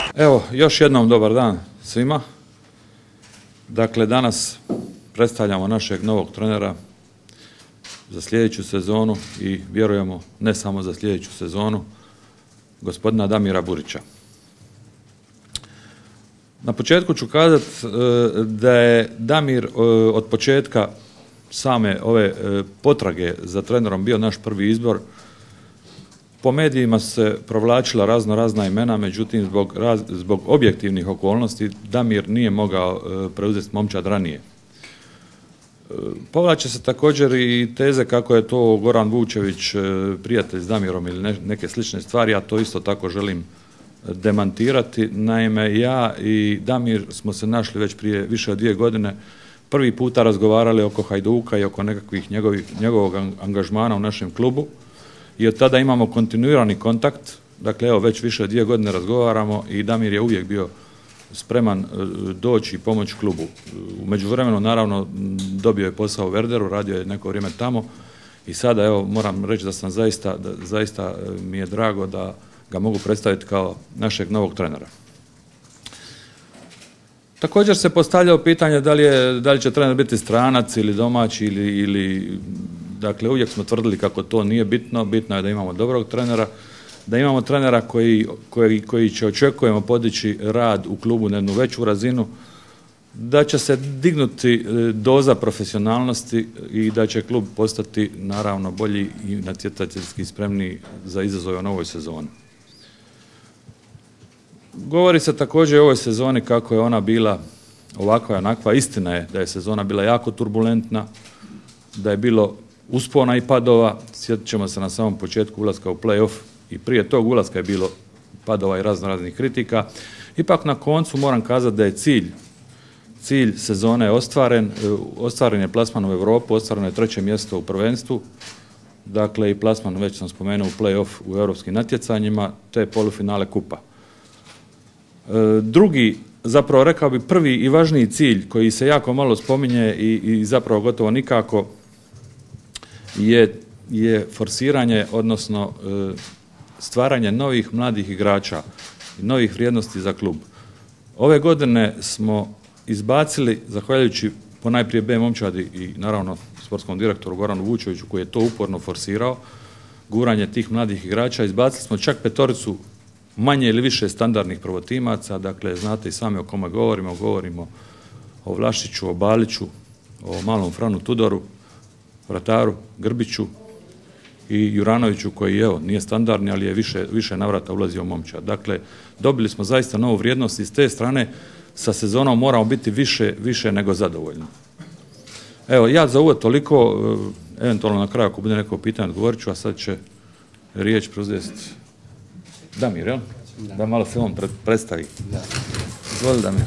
Evo, još jednom dobar dan svima. Dakle, danas predstavljamo našeg novog trenera za sljedeću sezonu i vjerujemo ne samo za sljedeću sezonu, gospodina Damira Burića. Na početku ću kazati da je Damir od početka same ove potrage za trenerom bio naš prvi izbor. Po medijima se provlačila razna imena, međutim zbog objektivnih okolnosti Damir nije mogao preuzeti momčad ranije. Povlače se također i teze kako je to Goran Vučević prijatelj s Damirom ili neke slične stvari, a to isto tako želim demantirati. Naime, ja i Damir smo se našli već prije više od 2 godine, prvi puta razgovarali oko Hajduka i oko nekakvih njegovog angažmana u našem klubu i od tada imamo kontinuirani kontakt. Dakle, evo, već više od 2 godine razgovaramo i Damir je uvijek bio spreman doći i pomoći klubu. U međuvremenu, naravno, dobio je posao u Werderu, radio je neko vrijeme tamo i sada, evo, moram reći da sam zaista mi je drago da ga mogu predstaviti kao našeg novog trenera. Također se postavljalo pitanje da li će trener biti stranac ili domaći ili dakle, uvijek smo tvrdili kako to nije bitno. Bitno je da imamo dobrog trenera, da imamo trenera koji će, očekujemo, podići rad u klubu na jednu veću razinu, da će se dignuti doza profesionalnosti i da će klub postati, naravno, bolji i natjecateljski spremniji za izazove u novoj sezoni. Govori se također o ovoj sezoni kako je ona bila ovakva i onakva. Istina je da je sezona bila jako turbulentna, da je bilo uspona i padova. Sjetit ćemo se na samom početku ulaska u play-off i prije tog ulaska je bilo padova i raznih kritika. Ipak na koncu moram kazati da je cilj sezone ostvaren je plasman u Europu, ostvareno je 3. mjesto u prvenstvu, dakle i plasman, već sam spomenuo, u play-off u europskim natjecanjima, te polufinale kupa. Drugi, zapravo rekao bi prvi i važniji cilj koji se jako malo spominje i zapravo gotovo nikako je forsiranje, odnosno stvaranje novih mladih igrača i novih vrijednosti za klub. Ove godine smo izbacili, zahvaljujući ponajprije B momčadi i naravno sportskom direktoru Goranu Vučeviću koji je to uporno forsirao, guranje tih mladih igrača, izbacili smo čak 5 manje ili više standardnih prvotimaca. Dakle, znate i sami o kome govorimo o Vlašiću, o Baliću, o malom Franu Tudoru, vrataru Grbiću i Juranoviću koji, evo, nije standardni, ali je više navrata ulazio u momčad. Dakle, dobili smo zaista novu vrijednost i s te strane sa sezonom moramo biti više nego zadovoljni. Evo, ja za uvod toliko, eventualno na kraju ako bude neko pitanje odgovorit ću, a sad će riječ preuzeti Damir, jel? Da malo se on predstavi. Izvoli, Damir.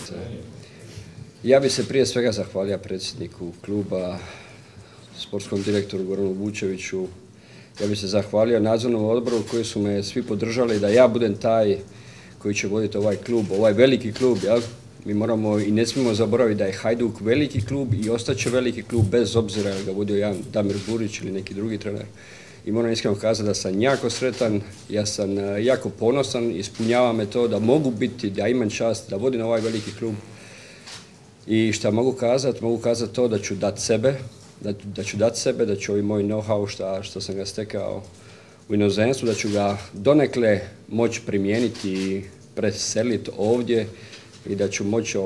Ja bih se prije svega zahvalio predsjedniku kluba, sportskom direktoru Goranu Vučeviću. Ja bih se zahvalio nadzornom odboru koji su me svi podržali da ja budem taj koji će voditi ovaj klub, ovaj veliki klub, jel? Mi moramo i ne smijemo zaboraviti da je Hajduk veliki klub i ostaće veliki klub bez obzira da ga vodio jedan Damir Burić ili neki drugi trener. I moram iskreno kazati da sam jako sretan, ja sam jako ponosan, ispunjava me to da mogu biti, da imam čast da vodim ovaj veliki klub. I šta mogu kazati to da ću dati sebe, da ću ovaj moj know-how što sam ga stekao u inozemstvu, da ću ga donekle moći primijeniti i preseliti ovdje i da ću moći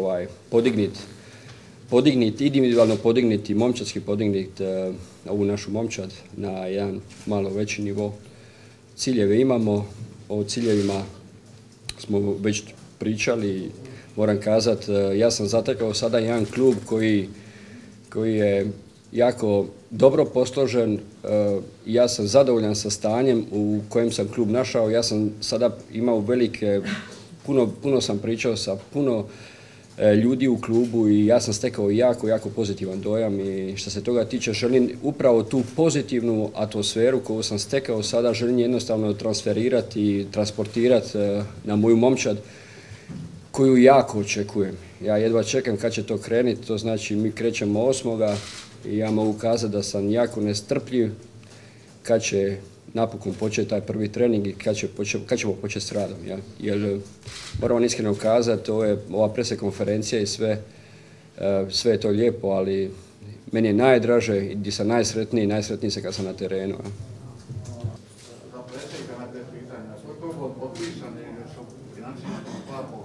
individualno podignuti, momčadski podignuti ovu našu momčad na jedan malo veći nivo. Ciljeve imamo, o ciljevima smo već pričali. Moram kazati, ja sam zatekao sada jedan klub koji je jako dobro posložen. Ja sam zadovoljan sa stanjem u kojem sam klub našao. Ja sam sada imao puno sam pričao sa puno ljudi u klubu i ja sam stekao jako pozitivan dojam i što se toga tiče želim upravo tu pozitivnu atmosferu koju sam stekao sada želim jednostavno transferirati i transportirati na moju momčad koju jako očekujem. Ja jedva čekam kad će to krenuti, to znači mi krećemo 8. i ja mogu kazati da sam jako nestrpljiv kad će napokon početi taj prvi trening i kad ćemo početi s radom. Ja? Jer moram vam iskreno kazati, ova presne konferencija i sve je to lijepo, ali meni je najdraže i gdje sam najsretniji se kad sam na terenu. Ja? Za predsjednika na te pitanja, koliko je potpisani su financijskom platnom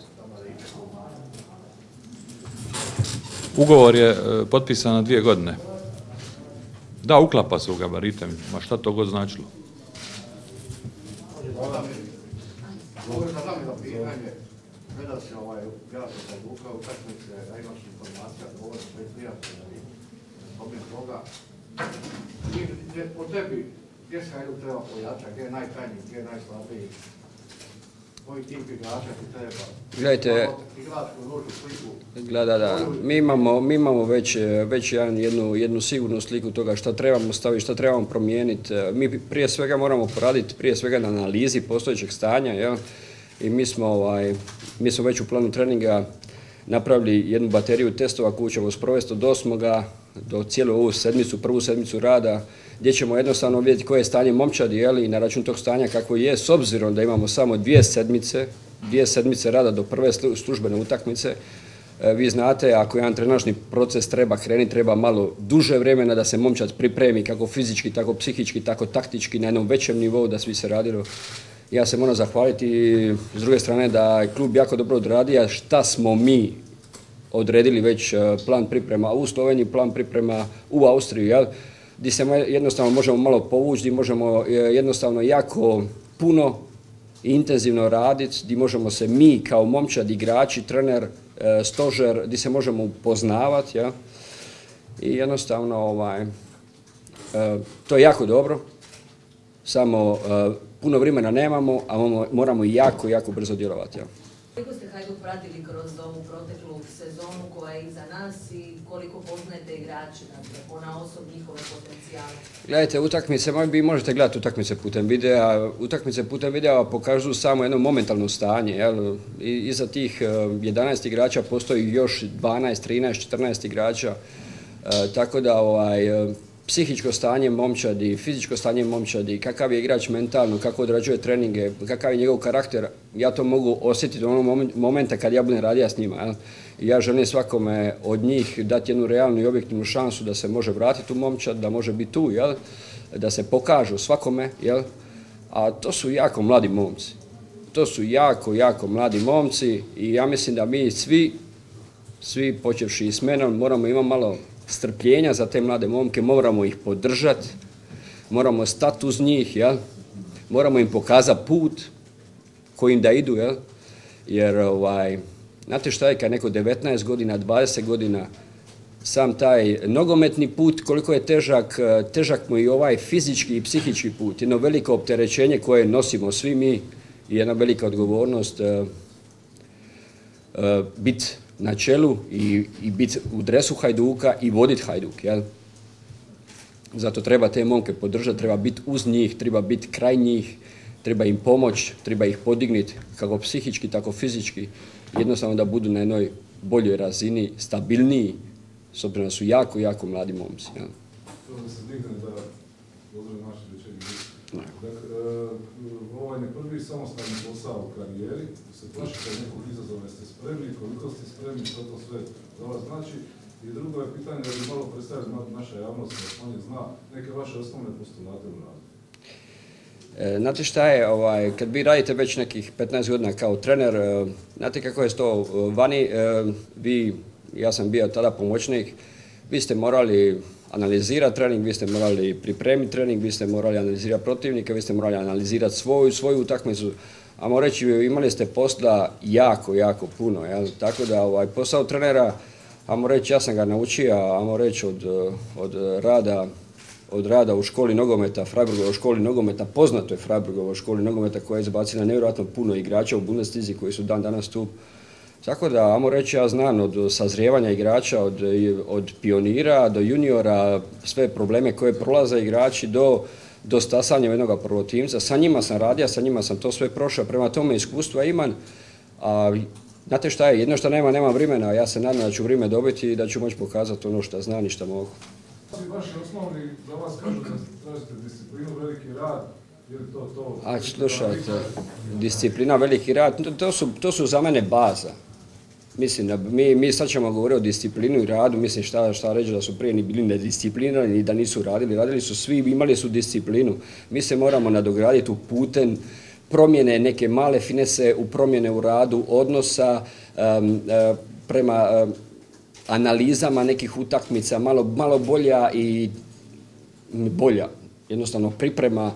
Ugovor je potpisan na 2 godine. Da, uklapa se u gabarite, ma šta to god značilo. Govorim za pitanje, gleda se jasno da je Luka utakmice, da imaš informacija, govorim sve prijatelja i zbog toga. Po tebi, gdje se Hajduk treba pojačati, gdje je najkrajniji, gdje je najslabiji? Koji tip igrača ti treba? Gledajte, mi imamo već jednu sigurnu sliku toga šta trebamo staviti, šta trebamo promijeniti. Mi prije svega moramo poraditi na analizi postojećeg stanja, jel? I mi smo već u planu treninga napravili jednu bateriju testova koju ćemo sprovesti od 8. do cijelu ovu prvu sedmicu rada, gdje ćemo jednostavno vidjeti koje je stanje momčadi, i na račun tog stanja kako je, s obzirom da imamo samo 2 sedmice rada do prve službene utakmice. Vi znate, ako jedan trenažni proces treba krenuti, treba malo duže vremena da se momčad pripremi, kako fizički, tako psihički, tako taktički, na jednom većem nivou da svi se radilo. Ja se moram zahvaliti s druge strane da je klub jako dobro odradio šta smo mi odredili već plan priprema u Sloveniji, plan priprema u Austriji, jel? Gdje se jednostavno možemo malo povući, gdje možemo jednostavno jako puno i intenzivno raditi, gdje možemo se mi kao momčad, igrači, trener, stožer, gdje se možemo upoznavati, ja? I jednostavno to je jako dobro, samo puno vremena nemamo, a moramo jako brzo djelovati. Ja? Koliko ste Hajduk pratili kroz ovu proteklu sezonu koja je iza nas i koliko poznajete igrače, ponaosob njihove potencijale? Gledajte, utakmice, vi možete gledati utakmice putem videa. Utakmice putem videa pokažu samo jedno momentalno stanje. Jel? Iza tih 11 igrača postoji još 12, 13, 14 igrača. Tako da psihičko stanje momčadi, fizičko stanje momčadi, kakav je igrač mentalno, kako odrađuje treninge, kakav je njegov karakter, ja to mogu osjetiti u onog momenta kad ja budem radio s njima. Jel? I ja želim svakome od njih dati jednu realnu i objektivnu šansu da se može vratiti u momčad, da može biti tu, jel? Da se pokažu svakome, jel? A to su jako mladi momci. To su jako mladi momci i ja mislim da mi svi počevši i s menom, moramo imati malo strpljenja za te mlade momke, moramo ih podržati, moramo stati uz njih, jel? Moramo im pokazati put kojim da idu, jel? Jer znate šta je kad neko 19 godina, 20 godina, sam taj nogometni put, koliko je težak mu i ovaj fizički i psihički put, jedno veliko opterećenje koje nosimo svi mi i jedna velika odgovornost biti na čelu i biti u dresu Hajduka i voditi Hajduk. Jel? Zato treba te momke podržati, treba biti uz njih, treba biti kraj njih, treba im pomoći, treba ih podignuti kako psihički, tako fizički, jednostavno da budu na jednoj boljoj razini, stabilniji, s obzirom da su jako mladi momci. Jel? To se digne da pozdravim naše večeri. Dakle, ovaj je prvi samostalni posao u karijeri, se plašite nekog izazova, ste spremni, koliko ste spremni, što to sve za vas znači. I drugo je pitanje da bi malo predstaviti naša javnost, da on je zna neke vaše osnovne postulate u radu. Znate šta je, kad vi radite već nekih 15 godina kao trener, znate kako je to vani, ja sam bio tada pomoćnik, vi ste morali analizirati trening, vi ste morali pripremiti trening, vi ste morali analizirati protivnika, vi ste morali analizirati svoju utakmicu. Ajmo reći, imali ste posla jako puno. Jel? Tako da posao trenera, ajmo reći, ja sam ga naučio, ajmo reći, od rada u školi nogometa, Freiburgovoj školi nogometa, poznato je Freiburgovoj školi nogometa koja je izbacila nevjerojatno puno igrača u Bundeslizi koji su dan danas tu. Tako da, ajmo reći, ja znam od sazrijevanja igrača, od pionira do juniora, sve probleme koje prolaze igrači do stasanja jednog prvotimca. Sa njima sam radio, sa njima sam to sve prošao, prema tome iskustva imam. A znate šta je, jedno što nema vremena, ja se nadam da ću vrijeme dobiti i da ću moći pokazati ono što znam i što mogu. Vaši osnovni za vas kažu da tražite disciplinu, veliki rad, je li to? A slušajte, disciplina, veliki rad, to su za mene baza. Mislim da mi sad ćemo govoriti o disciplinu i radu, mislim šta reći da su prije ni bili nedisciplinirani ni da nisu radili su svi, imali su disciplinu. Mi se moramo nadograditi u putem promjene neke male finese, u promjene u radu, odnosa prema analizama nekih utakmica, malo bolja i bolja. Jednostavno priprema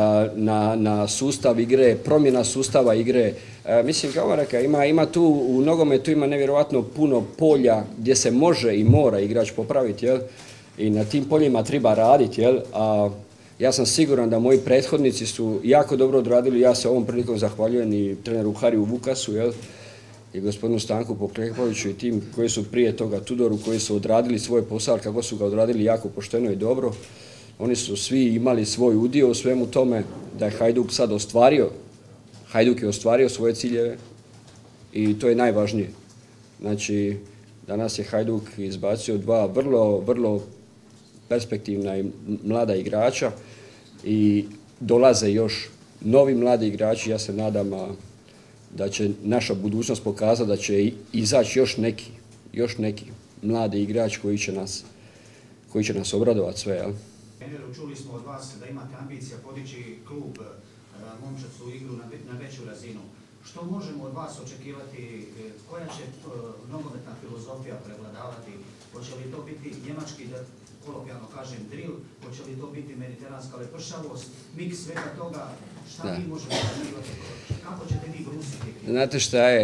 na sustav igre, promjena sustava igre. Mislim, kao rekao, ima tu u nogometu ima nevjerojatno puno polja gdje se može i mora igrač popraviti, jel? I na tim poljima treba raditi, jel? A ja sam siguran da moji prethodnici su jako dobro odradili, ja se ovom prilikom zahvaljujem i treneru Hariju Vukasu, jel? I gospodinu Stanku Poklekoviću i tim koji su prije toga Tudoru, koji su odradili svoj posao, kako su ga odradili jako pošteno i dobro. Oni su svi imali svoj udio u svemu tome da je Hajduk sad ostvario. Hajduk je ostvario svoje ciljeve i to je najvažnije. Znači, danas je Hajduk izbacio dva vrlo perspektivna i mlada igrača i dolaze još novi mladi igrači. Ja se nadam da će naša budućnost pokazati da će izaći još neki mladi igrač koji će nas obradovati sve, jel? Čuli smo od vas da imate ambicija podići klub momčacu igru na veću razinu. Što možemo od vas očekivati, koja će nogometna filozofija prevladavati? Hoće li to biti njemački, da kolokvijalno kažem, drill? Hoće li to biti mediteranska lepršavost? Miks svega toga, šta mi možemo očekivati? Kako ćete vi brusiti? Znate šta je,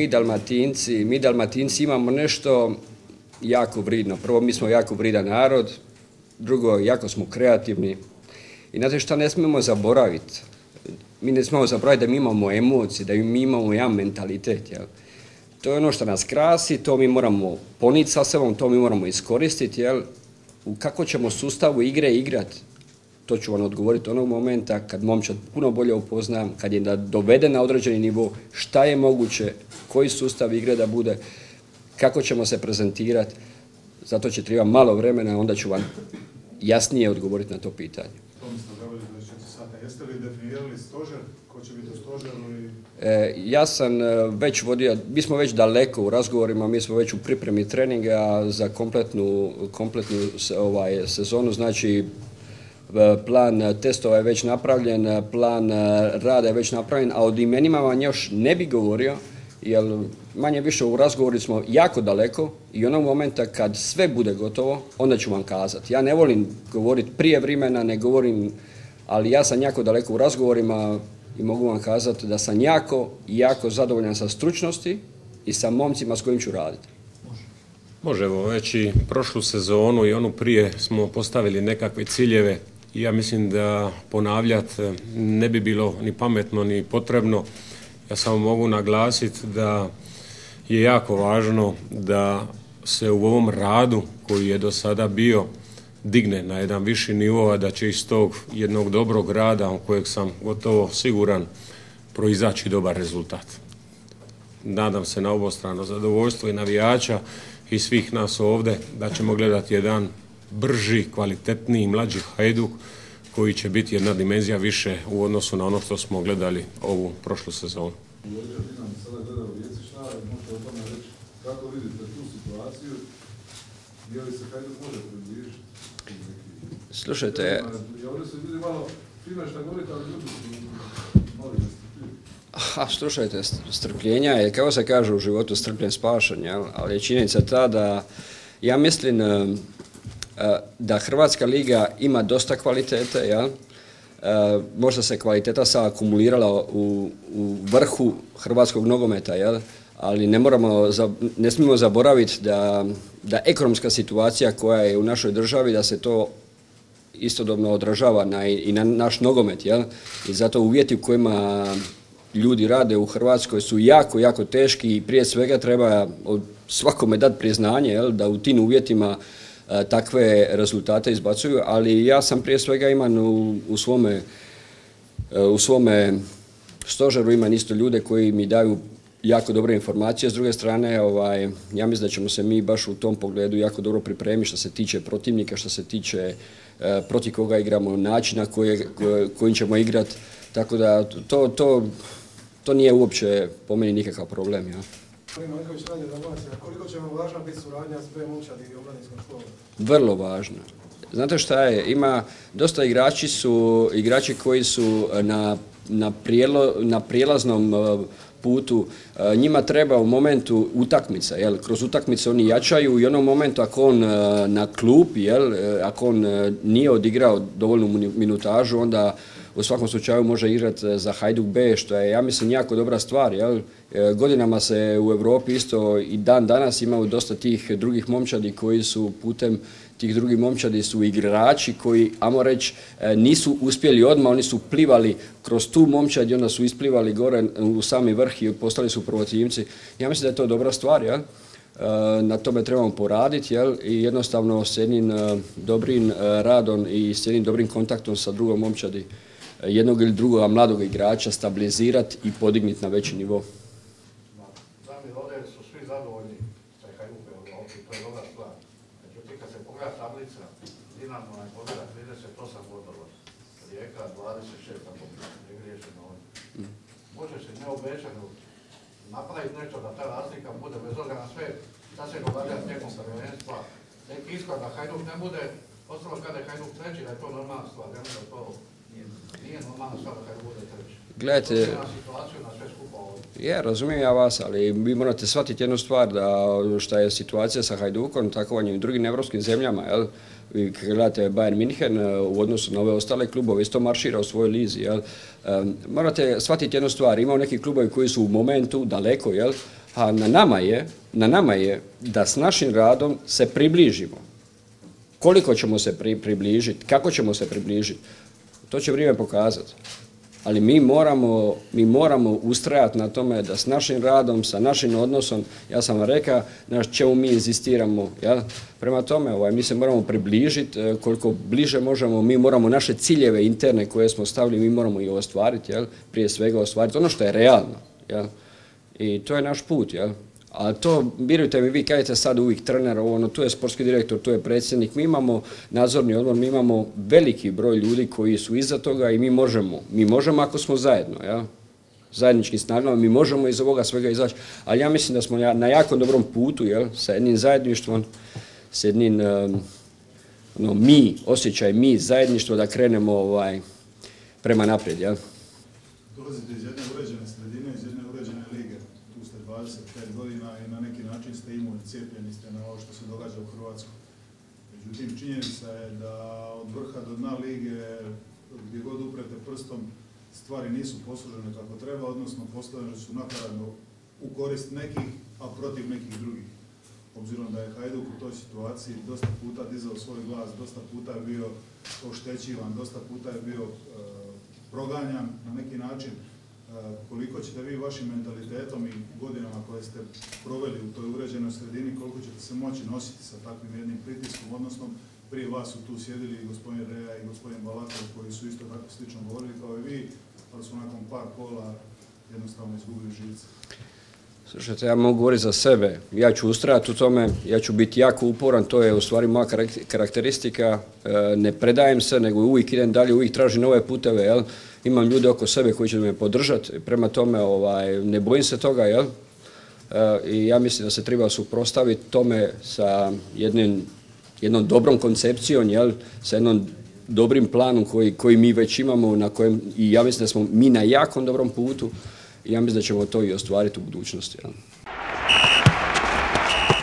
mi Dalmatinci imamo nešto jako vridno. Prvo, mi smo jako vridan narod. Drugo, jako smo kreativni. I znate šta ne smijemo zaboraviti? Mi ne smijemo zaboraviti da mi imamo emocije, da mi imamo jedan mentalitet. Jel? To je ono što nas krasi, to mi moramo poniti sa sobom, to mi moramo iskoristiti. Jel? U kako ćemo sustavu igre igrati? To ću vam odgovoriti onog momenta kad momčad puno bolje upoznam, kad je doveden na određeni nivo, šta je moguće, koji sustav igre da bude, kako ćemo se prezentirati. Zato će treba malo vremena, onda ću vam jasnije odgovoriti na to pitanje. Tomislav Gavrić, 24 sata. Jeste li definirali stožer? Ko će biti u stožeru? Ja sam već vodio, mi smo već daleko u razgovorima, mi smo već u pripremi treninga za kompletnu sezonu, znači plan testova je već napravljen, plan rada je već napravljen, a od imenima vam još ne bi govorio, jer manje više u razgovoru smo jako daleko i onog momenta kad sve bude gotovo, onda ću vam kazati. Ja ne volim govoriti prije vremena, ne govorim, ali ja sam jako daleko u razgovorima i mogu vam kazati da sam jako zadovoljan sa stručnosti i sa momcima s kojim ću raditi. Može, evo, već i prošlu sezonu i onu prije smo postavili nekakve ciljeve i ja mislim da ponavljati ne bi bilo ni pametno ni potrebno. Ja samo mogu naglasiti da je jako važno da se u ovom radu koji je do sada bio digne na jedan viši nivo, a da će iz tog jednog dobrog rada, u kojeg sam gotovo siguran, proizaći dobar rezultat. Nadam se na obostrano zadovoljstvo i navijača i svih nas ovdje da ćemo gledati jedan brži, kvalitetniji, mlađi Hajduk koji će biti jedna dimenzija više u odnosu na ono što smo gledali ovu prošlu sezonu. Sada gledamo Rijeci, šta možete o tome reći? Kako vidite tu situaciju? Je li se Hajduk može približiti? Slušajte... Ja ovdje se vidi malo fino šta govorite, ali ljudi su malo nestrpljivi. Slušajte, strpljenja je, kako se kaže u životu, strpljen spašan, jel? Ali je činjenica ta da ja mislim da Hrvatska liga ima dosta kvalitete, jel? Možda se kvaliteta sad akumulirala u vrhu hrvatskog nogometa, jel? Ali ne smijemo zaboraviti da ekonomska situacija koja je u našoj državi, da se to istodobno odražava i na naš nogomet, jel? I zato uvjeti u kojima ljudi rade u Hrvatskoj su jako teški i prije svega treba svakome dati priznanje, jel? Da u tim uvjetima takve rezultate izbacuju, ali ja sam prije svega imam u svome stožeru imam isto ljude koji mi daju jako dobre informacije. S druge strane, ja mislim da ćemo se mi baš u tom pogledu jako dobro pripremiti što se tiče protivnika, što se tiče protiv koga igramo, načina kojim ćemo igrati. Tako da to nije uopće po meni nikakav problem. Ja. Koliko će vam važna biti suradnja s B momčadi i omladinskom školom? Vrlo važna. Znate šta je? Ima dosta igrači koji su na prijelaznom putu. Njima treba u momentu utakmica, kroz utakmice oni jačaju i u onom momentu ako on na klupi, ako on nije odigrao dovoljnu minutažu, onda u svakom slučaju može igrati za Hajduk B, što je, ja mislim, jako dobra stvar. Godinama se u Europi isto i dan danas imaju dosta tih drugih momčadi koji su putem tih drugih momčadi su igrači koji, ajmo reći, nisu uspjeli odmah, oni su plivali kroz tu momčad i onda su isplivali gore u sami vrh i postali su prvotimci. Ja mislim da je to dobra stvar, na tome trebamo poraditi i jednostavno s jednim dobrim radom i s jednim dobrim kontaktom sa drugom momčadi jednog ili drugog mladog igrača stabilizirati i podignuti na veći nivo. Zamir, ovdje su svi zadovoljni sa Hajdukom u Europi, to je dobra stvar. Međutim, kad se pogleda tablica, Dinamo je pobjeda 38 bodova, Rijeka 26, ako ne griješeno ovdje. Može se neobećano napraviti nešto da ta razlika bude, bez obzira na sve, da se događa tijekom prvenstva, neki ishod da Hajduk ne bude, ostalo kada je Hajduk treći, da je to normalna stvar, ja mislim da to nije normalna stvar da Hajduk bude treći. Gledajte, razumijem ja vas, ali vi morate shvatiti jednu stvar, da šta je situacija sa Hajdukom, takovanjem i drugim evropskim zemljama, vi gledate Bayern München u odnosu na ove ostale klubove, isto maršira u svojoj lizi, morate shvatiti jednu stvar, ima neki klubovi koji su u momentu daleko, a na nama je da s našim radom se približimo. Koliko ćemo se približiti, kako ćemo se približiti, to će vrijeme pokazati. Ali mi moramo ustrajati na tome da s našim radom, sa našim odnosom, ja sam vam rekao, na čemu mi inzistiramo. Prema tome, mi se moramo približiti, koliko bliže možemo, mi moramo naše ciljeve interne koje smo stavili, mi moramo ih ostvariti, prije svega ostvariti ono što je realno. I to je naš put. A to, vjerujte mi, vi kažete sad uvijek trener, tu je sportski direktor, tu je predsjednik, mi imamo nadzorni odbor, mi imamo veliki broj ljudi koji su iza toga i mi možemo ako smo zajedno, zajedničkim snagama, mi možemo iz ovoga svega izaći, ali ja mislim da smo na jako dobrom putu, sa jednim zajedništvom, s jednim zajedništvo da krenemo prema naprijed. Dolazite iz jedne uređene sredine, iz jedne uređene lige. Tu ste 25 godina i na neki način ste imuni, cijepljeni ste na ovo što se događa u Hrvatskoj. Međutim, činjenica je da od vrha do dna lige, gdje god uprete prstom, stvari nisu posložene kako treba, odnosno posložene su nakaradno u korist nekih, a protiv nekih drugih. Obzirom da je Hajduk u toj situaciji dosta puta dizao svoj glas, dosta puta je bio oštećivan, dosta puta je bio proganjan na neki način. Koliko ćete vi vašim mentalitetom i godinama koje ste proveli u toj uređenoj sredini, koliko ćete se moći nositi sa takvim jednim pritiskom, odnosno prije vas su tu sjedili i gospodin Reja i gospodin Balakov koji su isto tako slično govorili kao i vi, ali su nakon par kola jednostavno izgubili živce. Slušajte, ja mogu govoriti za sebe, ja ću ustrajati u tome, ja ću biti jako uporan, to je u stvari moja karakteristika, ne predajem se, nego uvijek idem dalje, uvijek tražim nove puteve, imam ljude oko sebe koji će me podržati, prema tome ne bojim se toga, i ja mislim da se treba suprotstaviti tome sa jednom dobrom koncepcijom, sa jednom dobrim planom koji mi već imamo, i ja mislim da smo mi na jako dobrom putu, i ja mislim da ćemo to i ostvariti u budućnosti.